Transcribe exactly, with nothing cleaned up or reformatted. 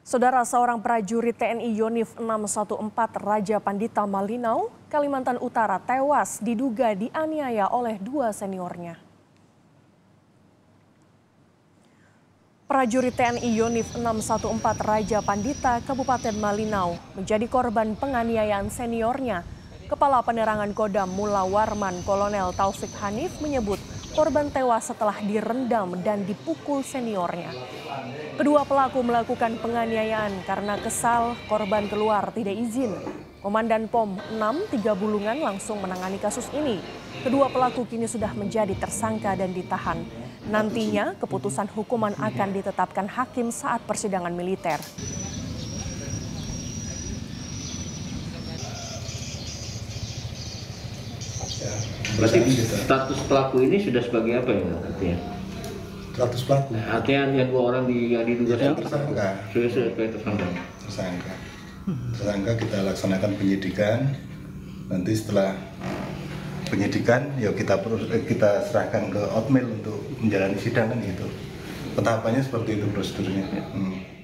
Saudara, seorang prajurit T N I Yonif enam satu empat Raja Pandita Malinau, Kalimantan Utara tewas diduga dianiaya oleh dua seniornya. Prajurit T N I Yonif enam satu empat Raja Pandita Kabupaten Malinau menjadi korban penganiayaan seniornya. Kepala Penerangan Kodam Mula Warman Kolonel Taufik Hanif menyebut korban tewas setelah direndam dan dipukul seniornya. Kedua pelaku melakukan penganiayaan karena kesal korban keluar tidak izin. Komandan Pom enam Tiga Bulungan langsung menangani kasus ini. Kedua pelaku kini sudah menjadi tersangka dan ditahan. Nantinya keputusan hukuman akan ditetapkan hakim saat persidangan militer. Berarti status pelaku ini sudah sebagai apa ya artinya? Status pelaku? Artinya yang dua orang di, yang diduga tersangka. Sudah sebagai tersangka. Tersangka. Tersangka kita laksanakan penyidikan. Nanti setelah penyidikan, ya kita kita serahkan ke Otmil untuk menjalani sidang kan gitu. Tahapannya seperti itu prosedurnya. Hmm.